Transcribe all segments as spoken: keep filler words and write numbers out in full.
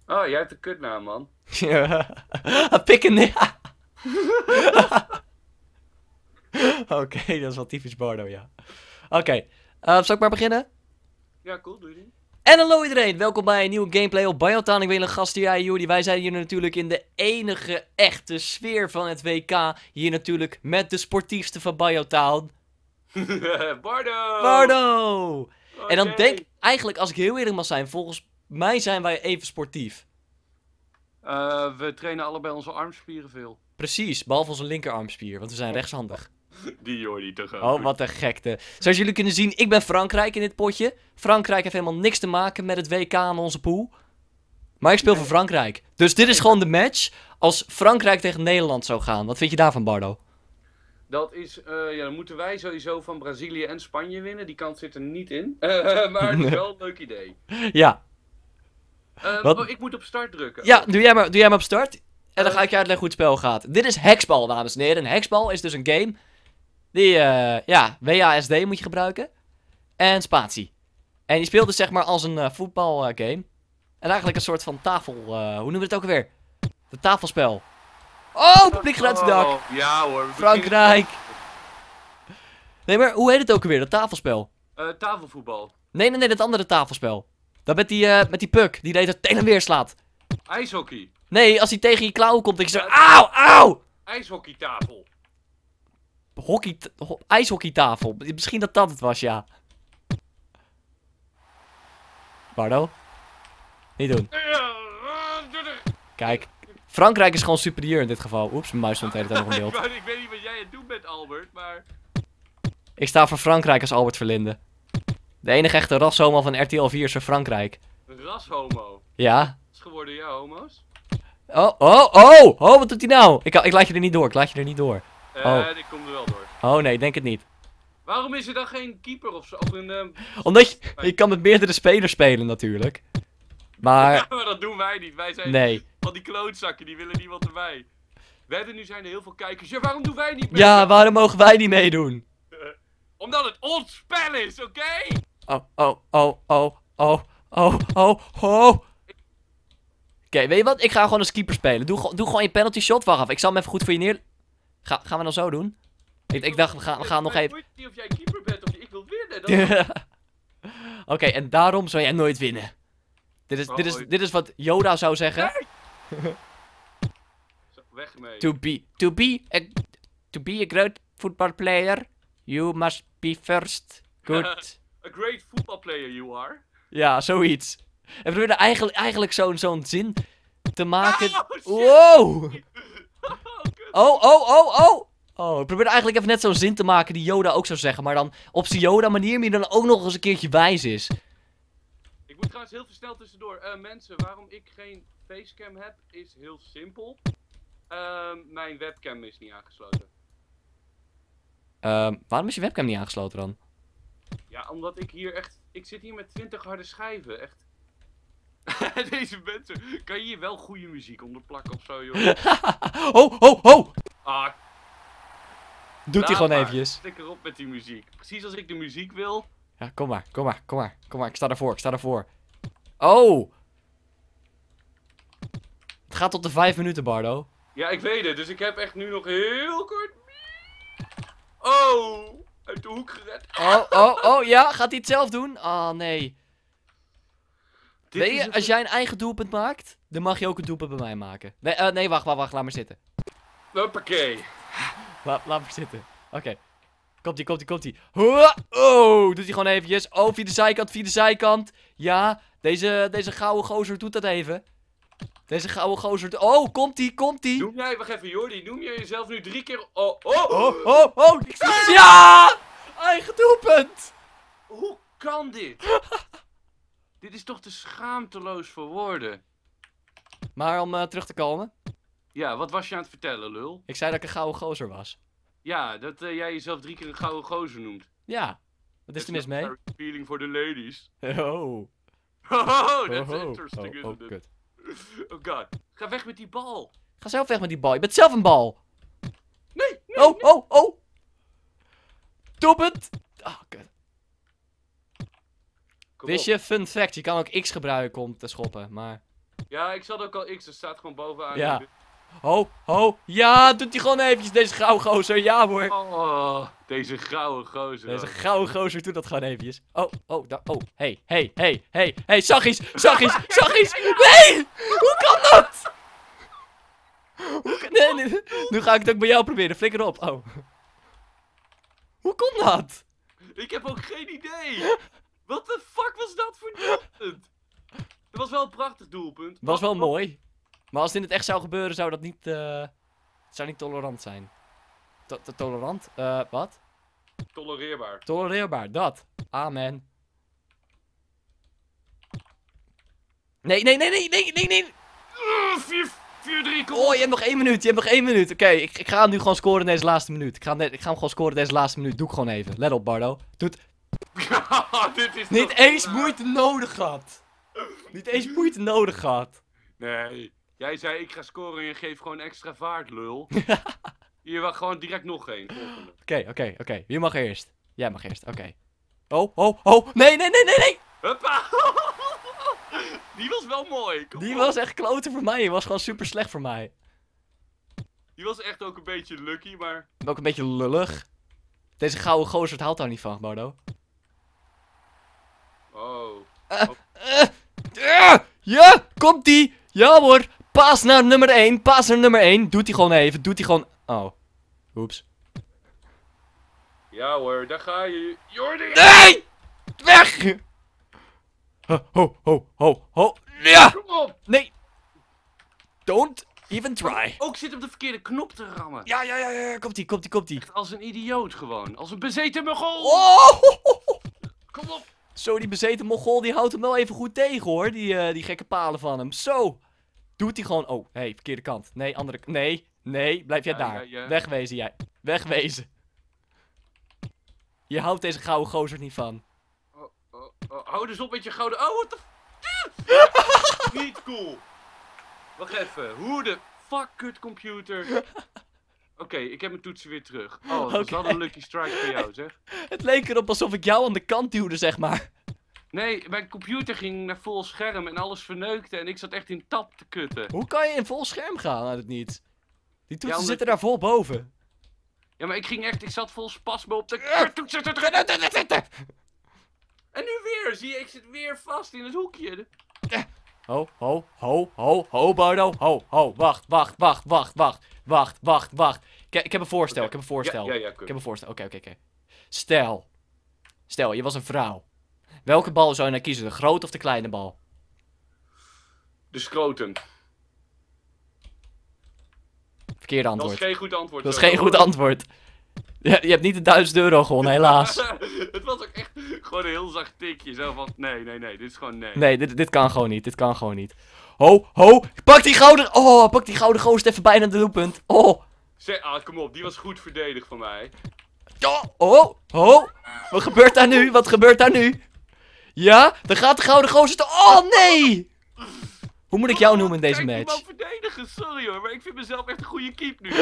Oh, jij hebt een kutnaam, man. Pikken neer. Oké, dat is wel typisch Bardo, ja. Oké, okay. uh, zal ik maar beginnen? Ja, cool, doe je die. En hallo iedereen, welkom bij een nieuwe gameplay op Biotown. Ik ben een gast hier, Jordi. Wij zijn hier natuurlijk in de enige echte sfeer van het W K. Hier natuurlijk met de sportiefste van Biotown. Bardo! Bardo! Oh, En dan jee. denk ik, eigenlijk als ik heel eerlijk mag zijn, volgens mij zijn wij even sportief. Uh, we trainen allebei onze armspieren veel. Precies, behalve onze linkerarmspier, want we zijn rechtshandig. Die Jordi toch ook. Oh, wat een gekte. Zoals jullie kunnen zien, ik ben Frankrijk in dit potje. Frankrijk heeft helemaal niks te maken met het W K aan onze pool. Maar ik speel Nee. voor Frankrijk. Dus dit is gewoon de match als Frankrijk tegen Nederland zou gaan. Wat vind je daarvan, Bardo? Dat is, uh, ja, dan moeten wij sowieso van Brazilië en Spanje winnen. Die kant zit er niet in. Uh, maar het is wel een leuk idee. Ja. Uh, Wat? oh, ik moet op start drukken. Ja, doe jij maar, doe jij maar op start. En dan ga ik je uitleggen hoe het spel gaat. Dit is Hexbal, dames en heren. Een Hexbal is dus een game. Die, uh, ja, W A S D moet je gebruiken. En spatie. En die speelt dus zeg maar als een uh, voetbalgame. Uh, en eigenlijk een soort van tafel... Uh, hoe noemen we het ook alweer? Het tafelspel. Oh, publiek gaat uit het dak. Oh, ja hoor. we Frankrijk. Nee, maar hoe heet het ook alweer? Dat tafelspel. beginnen- Uh, tafelvoetbal. Nee, nee, nee, dat andere tafelspel. Dat met die, uh, met die puck die de hele tijd tegen en weer slaat. IJshockey. Nee, als hij tegen je klauw komt, denk je zo... Auw, auw! IJshockeytafel. Hockey, ho ijshockeytafel. Misschien dat dat het was, ja. Bardo? Niet doen. Kijk. Frankrijk is gewoon superieur in dit geval. Oeps, mijn muis stond de hele tijd nog in ik, beeld. wou- ik weet niet wat jij aan het doen bent, Albert, maar... Ik sta voor Frankrijk als Albert Verlinde. De enige echte rashomo van R T L vier is voor Frankrijk. Rashomo. Ja. Wat is geworden, ja, homo's? Oh, oh, oh! Oh, wat doet hij nou? Ik, ik laat je er niet door, ik laat je er niet door. Eh, Oh. ik kom er wel door. Oh nee, denk het niet. Waarom is er dan geen keeper of zo? Of een, ehm, Omdat je, je kan met meerdere spelers spelen natuurlijk. Maar, Ja, maar dat doen wij niet. Wij zijn nee. van die klootzakken, die willen niemand erbij. We hebben nu zijn er heel veel kijkers. Ja, waarom doen wij niet mee? Ja, waarom mogen wij niet meedoen? Omdat het ons spel is, oké? Oh, oh, oh, oh, oh, oh, oh, oh. Oké, weet je wat? Ik ga gewoon als keeper spelen. Doe, go- doe gewoon je penalty shot. Wacht even, ik zal hem even goed voor je neer... Ga, gaan we dan zo doen? Ik, ik dacht, we gaan, we gaan nog Mij even... boeit niet of jij keeper bent of niet. Ik wil winnen. Dat is... Oké, en daarom zou jij nooit winnen. Dit is, dit is, Oh, dit is wat Yoda zou zeggen. Zo, weg mee. To be, to be, a, to be a great football player, you must be first good. A great football player you are. Ja, zoiets. En we proberen eigenlijk, eigenlijk zo'n zo'n zin te maken. Oh, shit. Wow! Oh, kut. Oh, oh, oh, oh! Oh, ik probeer eigenlijk even net zo'n zin te maken die Yoda ook zou zeggen. Maar dan op zijn Yoda manier, maar die dan ook nog eens een keertje wijs is. Ik moet trouwens heel veel snel tussendoor. Eh, mensen, waarom ik geen facecam heb, is heel simpel. Ehm, mijn webcam is niet aangesloten. Ehm, waarom is je webcam niet aangesloten dan? Ja, omdat ik hier echt... Ik zit hier met twintig harde schijven, echt. Deze mensen... Kan je hier wel goede muziek onder plakken of zo, joh? Oh, oh, oh! Ah, Doet hij laat gewoon maar. eventjes. Stik erop met die muziek. Precies als ik de muziek wil. Ja, kom maar, kom maar, kom maar, kom maar. Ik sta ervoor, ik sta ervoor. Oh! Het gaat tot de vijf minuten, Bardo. Ja, ik weet het. Dus ik heb echt nu nog heel kort... Oh! Uit de hoek gered. Oh, oh, oh, ja, gaat hij het zelf doen? Oh, nee. Dit Weet is je, het- als jij een eigen doelpunt maakt, dan mag je ook een doelpunt bij mij maken. Nee, eh, nee wacht, wacht, wacht, laat maar zitten. Hoppakee. La, laat maar zitten. Oké. Komt-ie, komt-ie, komt-ie. Hoa! Oh, doet hij gewoon eventjes. Oh, via de zijkant, via de zijkant. Ja, deze, deze gouden gozer doet dat even. Deze gouden gozer... do- Oh, komt-ie, komt-ie. Noem jij, wacht even, Jordi. Noem jij jezelf nu drie keer... Oh, oh! Oh, oh, oh. ik zie- Ja! Eigen doelpunt. Hoe kan dit? Dit is toch te schaamteloos voor woorden. Maar om eh, terug te komen. Ja, wat was je aan het vertellen, lul? Ik zei dat ik een gouden gozer was. Ja, dat eh, jij jezelf drie keer een gouden gozer noemt. Ja. Wat is er mis mee? Feeling for the ladies. Oh. Oh, that's Oh, oh. interesting, Oh, isn't oh, it? kut. Oh god. Ga weg met die bal. Ga zelf weg met die bal. Je bent zelf een bal. Nee, nee, Oh, oh, oh. Doelpunt. Ah, kut. Kom Wist op. je, fun fact, je kan ook X gebruiken om te schoppen, maar... Ja, ik zat ook al X, er staat gewoon bovenaan. Ja. Ho, ho. Ja, doet hij gewoon eventjes deze gouden gozer. Ja hoor. Oh, deze grauwe gozer. Deze ook. gouden gozer doet dat gewoon eventjes. Oh, oh, daar, oh. Hey, hey, hey, hey, hey, Saggies, Saggies, Saggies. Nee! Hoe kan dat? Hoe kan... Nee, nee, nu ga ik het ook bij jou proberen. Flikker op. Oh. Hoe kon dat? Ik heb ook geen idee. Wat de fuck was dat voor doelpunt? Het was wel een prachtig doelpunt. Was wel Wat- wat- mooi. Maar als het in het echt zou gebeuren, zou dat niet, eh het zou niet tolerant zijn. To- to- tolerant? Eh, wat? Tolereerbaar. Tolereerbaar, dat. Amen. Nee, nee, nee, nee, nee, nee, nee. vier drie, kom Oh, op. je hebt nog één minuut, je hebt nog één minuut. Oké, ik, ik ga hem nu gewoon scoren in deze laatste minuut. Ik ga, hem net- ik ga hem gewoon scoren in deze laatste minuut. Doe ik gewoon even. Let op, Bardo. Doe het. Dit is Niet toch eens raar. moeite nodig gehad. Niet eens moeite nodig gehad. Nee. Jij zei ik ga scoren en je geeft gewoon extra vaart, lul. Hier, wacht, gewoon direct nog één. Volgende. Oké, oké, oké. Wie mag eerst? Jij mag eerst, oké. Oh, oh, oh. Nee, nee, nee, nee, nee. Huppa! Die was wel mooi. Kom Die op. was echt kloten voor mij. Die was gewoon super slecht voor mij. Die was echt ook een beetje lucky, maar... Ook een beetje lullig. Deze gouden gozer haalt daar niet van, Bardo. Oh. Eh, eh, ja, komt die. Ja hoor. Paas naar nummer één. Paas naar nummer één. Doet hij gewoon even. Doet hij gewoon... Oh. Oeps. Ja hoor, daar ga je. Jordi! Nee! Weg! Ho, ho, ho, ho, ho. Ja! Kom op! Nee. Don't even try. Ook zit op de verkeerde knop te rammen. Ja, ja, ja, ja. Komt ie, komt ie, komt ie. Echt als een idioot gewoon. Als een bezeten Mongool. Oh! Kom op! Zo, die bezeten Mongool, die houdt hem wel even goed tegen, hoor. Die, eh, die gekke palen van hem. Zo. Doet hij gewoon... Oh, hé, hey, verkeerde kant. Nee, andere... Nee, nee, blijf jij Ja, daar. ja, ja. Wegwezen, jij. Wegwezen. Je houdt deze gouden gozer niet van. Oh, oh, oh. Hou dus op met je gouden... Oh, what the... Niet cool. Wacht even. Hoe de fuck, kut computer. Oké, ik heb mijn toetsen weer terug. Oh, dat was Oké. wel een lucky strike voor jou, zeg. Het leek erop alsof ik jou aan de kant duwde, zeg maar. Nee, mijn computer ging naar vol scherm en alles verneukte en ik zat echt in tap te kutten. Hoe kan je in vol scherm gaan uit het niets? Die toetsen omdat- zitten daar vol boven. Ja, maar ik ging echt, ik zat vol spasme op de toetsen te drukken. En nu weer, zie je, ik zit weer vast in het hoekje. Ho, ho, ho, ho, ho, Bardo. Ho, ho, wacht, wacht, wacht, wacht, wacht, wacht, wacht, wacht. Ik, ik heb een voorstel, Oké. ik heb een voorstel. Ja, ja, ja, Ik heb een voorstel, oké, oké, oké. Stel, stel, je was een vrouw. Welke bal zou je nou kiezen, de grote of de kleine bal? De scrotum. Verkeerde Dat antwoord. is geen goed antwoord. Dat is zo. geen goed antwoord. Ja, je hebt niet de duizend euro gewonnen, helaas. Het was ook echt gewoon een heel zacht tikje. Zo van, nee, nee, nee, dit is gewoon nee. Nee, dit, dit kan gewoon niet, dit kan gewoon niet. Ho, ho, pak die gouden... Oh, pak die gouden gozer even bijna de doelpunt. Oh. Zeg, ah, kom op, die was goed verdedigd van mij. Oh, oh, oh. Wat gebeurt daar nu? Wat gebeurt daar nu? Ja, dan gaat de gouden gozer... te- Oh, nee! Hoe moet ik jou noemen in deze Kijk, die match? man verdedigen, sorry hoor, maar ik vind mezelf echt een goede keep nu.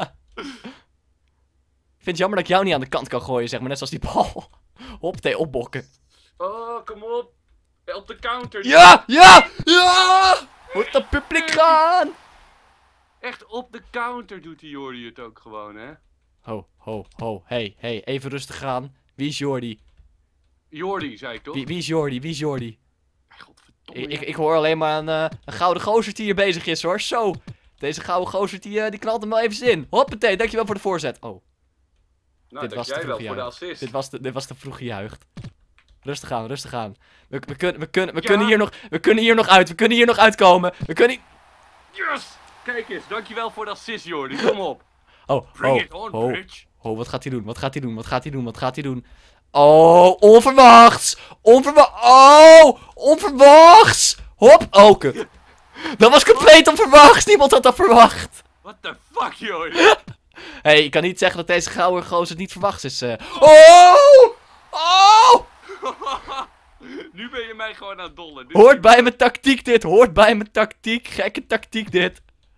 Ik vind het jammer dat ik jou niet aan de kant kan gooien, zeg maar. Net zoals die bal. Hop, thee, opbokken. Oh, kom op. Op de counter. Ja, ja, ja! Moet dat publiek gaan! Echt op de counter doet die Jordi het ook gewoon, hè. Ho, ho, ho. Hey, hey, even rustig gaan. Wie is Jordi? Jordi, zei ik toch? Wie, wie is Jordi? Wie is Jordi? Godverdomme. Ik, ik, ja. ik hoor alleen maar een, eh, een gouden gozer die hier bezig is, hoor. Zo. Deze gouden gozer die, eh, die knalt hem wel even in. Hoppatee, dankjewel voor de voorzet. Oh, Nou, dit dank was te jij wel vroeg voor de juicht. assist. dit was de, dit was de vroege juicht. Rustig aan, rustig aan. We, we, kunnen, we, kunnen, we, Ja. kunnen hier nog, we kunnen hier nog uit. We kunnen hier nog uitkomen. We kunnen... Yes! Kijk eens, dankjewel voor de assist, Jordi. Kom op. Oh, Bring oh, it on, oh, bitch. oh, wat gaat hij doen? Wat gaat hij doen? Wat gaat hij doen? Wat gaat hij doen? Oh, onverwachts! Onverwachts! Oh, onverwachts! Hop, oh, kut. Dat was compleet onverwachts. Niemand had dat verwacht. What the fuck, Jordi? Hé, hey, ik kan niet zeggen dat deze gouden gozer niet verwachts is. eh. Oh! Oh! Nu ben je mij gewoon aan het dollen. Dit- Hoort bij mijn tactiek dit. Hoort bij mijn tactiek. Gekke tactiek dit.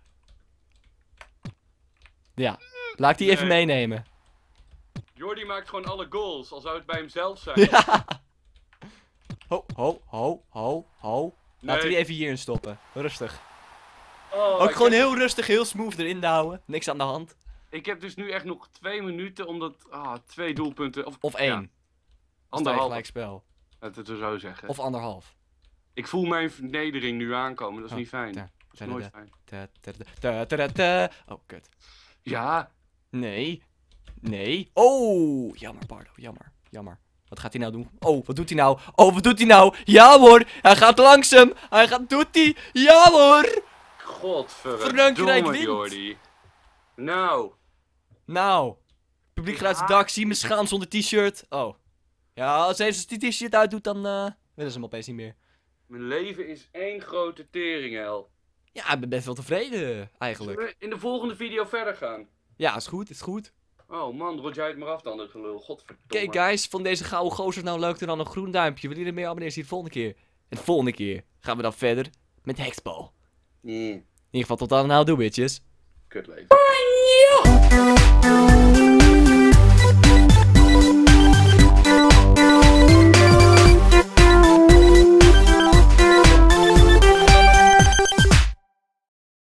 Ja, laat ik die even Nee. meenemen. Jordi maakt gewoon alle goals, al zou het bij hemzelf zijn. Ja. Ho, ho, ho, ho, ho. Laten we Nee. die even hierin stoppen. Rustig. Oh, Ook ik gewoon heb- heel rustig, heel smooth erin houden. Niks aan de hand. Ik heb dus nu echt nog twee minuten, omdat... Ah, twee doelpunten. Of, Of één. Ja, Dan sta je anderhalf. gelijk spel. Laten we het zo zeggen. Of anderhalf. Ik voel mijn vernedering nu aankomen, dat is Oh, niet fijn. ja. Dat is nooit fijn. Ta- ta- ta- ta- ta- ta. Oh, kut. Ja, Nee. Nee. Oh, jammer, Bardo. Jammer. Jammer. Wat gaat hij nou doen? Oh, wat doet hij nou? Oh, wat doet hij nou? Ja hoor. Hij gaat langs hem. Hij gaat... Doet hij? Ja hoor. Frankrijk godverdomme wint. Jordi. Nou, Nou. Publiek gaat uit het Ja. dak. Zie me schaam zonder t-shirt. Oh. Ja, als hij zijn t-shirt uitdoet, dan eh willen ze hem opeens niet meer. mijn leven is één grote teringhel. Ja, ik ben best wel tevreden, eigenlijk. Zullen we in de volgende video verder gaan? Ja, is goed, is goed. Oh man, rot jij het maar af dan, dat gelul. Oké, Godverdomme. guys, vond deze gouden gozer nou leuk? Doe dan een groen duimpje. Wil je er meer abonneren? Zie je de volgende keer. En de volgende keer gaan we dan verder met Hexball. Nee, In ieder geval tot dan, nou, doe bitches. kutleven.